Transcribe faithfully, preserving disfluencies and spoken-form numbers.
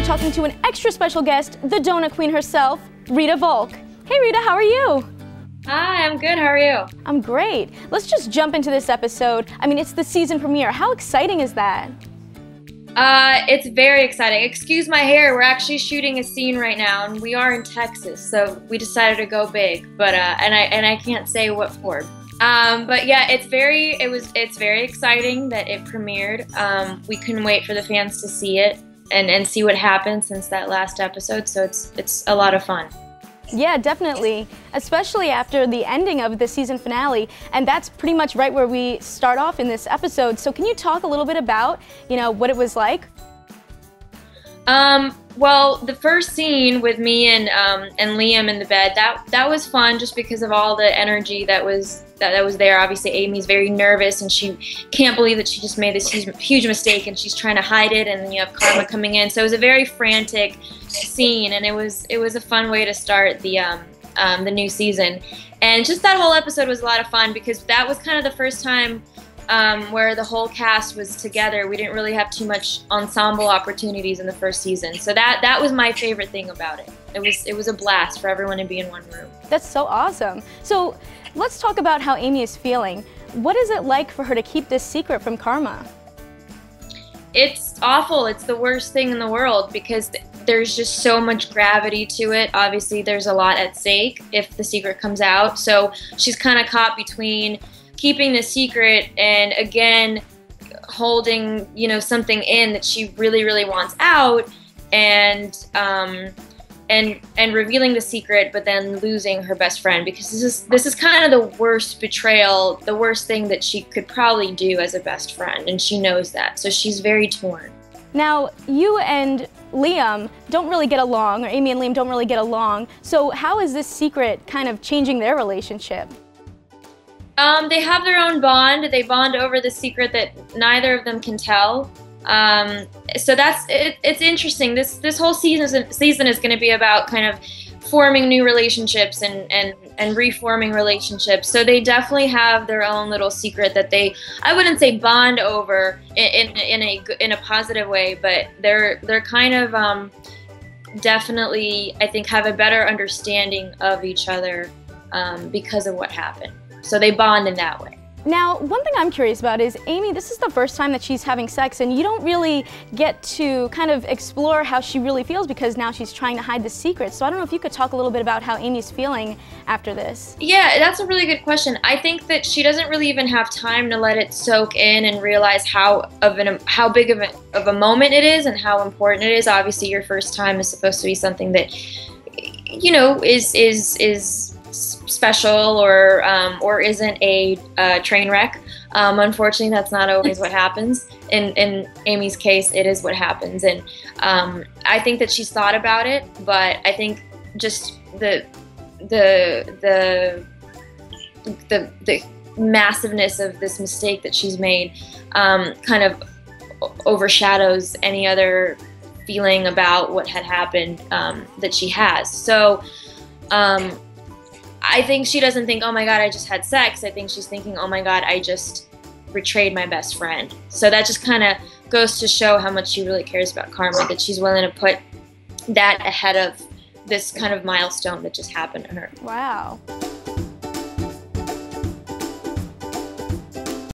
talking to an extra special guest, the donut queen herself, Rita Volk. Hey Rita, how are you? Hi, I'm good. How are you? I'm great. Let's just jump into this episode. I mean, it's the season premiere. How exciting is that? Uh, it's very exciting. Excuse my hair. We're actually shooting a scene right now, and we are in Texas, so we decided to go big. But uh, and I and I can't say what for. Um, but yeah, it's very it was it's very exciting that it premiered. Um, we couldn't wait for the fans to see it and and see what happened since that last episode. So it's it's a lot of fun. Yeah, definitely, especially after the ending of the season finale, and that's pretty much right where we start off in this episode. So can you talk a little bit about, you know, what it was like? Um, well, the first scene with me and um, and Liam in the bed, that that was fun just because of all the energy that was that, that was there. Obviously, Amy's very nervous and she can't believe that she just made this huge, huge mistake and she's trying to hide it, and then you have Karma coming in. So it was a very frantic scene, and it was it was a fun way to start the um, um, the new season. And just that whole episode was a lot of fun because that was kind of the first time Um, where the whole cast was together. We didn't really have too much ensemble opportunities in the first season, so that that was my favorite thing about it. It was it was a blast for everyone to be in one room. That's so awesome. So let's talk about how Amy is feeling. What is it like for her to keep this secret from Karma? It's awful. It's the worst thing in the world because there's just so much gravity to it. Obviously, there's a lot at stake if the secret comes out. So she's kind of caught between keeping the secret and again holding, you know, something in that she really really wants out, and um and and revealing the secret but then losing her best friend, because this is this is kind of the worst betrayal, the worst thing that she could probably do as a best friend, and she knows that, so she's very torn. Now, you and Liam don't really get along, or Amy and Liam don't really get along, so how is this secret kind of changing their relationship? Um, they have their own bond. They bond over the secret that neither of them can tell. Um, so that's it, it's interesting. This this whole season season is going to be about kind of forming new relationships and, and, and reforming relationships. So they definitely have their own little secret that they, I wouldn't say bond over in, in, in a in a positive way, but they're they're kind of um, definitely, I think, have a better understanding of each other um, because of what happened. So they bond in that way. Now, one thing I'm curious about is, Amy, this is the first time that she's having sex, and you don't really get to kind of explore how she really feels because now she's trying to hide the secret. So I don't know if you could talk a little bit about how Amy's feeling after this. Yeah, that's a really good question. I think that she doesn't really even have time to let it soak in and realize how of an how big of a, of a moment it is and how important it is. Obviously, your first time is supposed to be something that, you know, is is is special or um, or isn't a uh, train wreck. Um, unfortunately, that's not always what happens. In in Amy's case, it is what happens, and um, I think that she's thought about it. But I think just the the the the the massiveness of this mistake that she's made um, kind of overshadows any other feeling about what had happened um, that she has. So. Um, I think she doesn't think, oh my God, I just had sex. I think she's thinking, oh my God, I just betrayed my best friend. So that just kind of goes to show how much she really cares about Karma, that she's willing to put that ahead of this kind of milestone that just happened to her. Wow.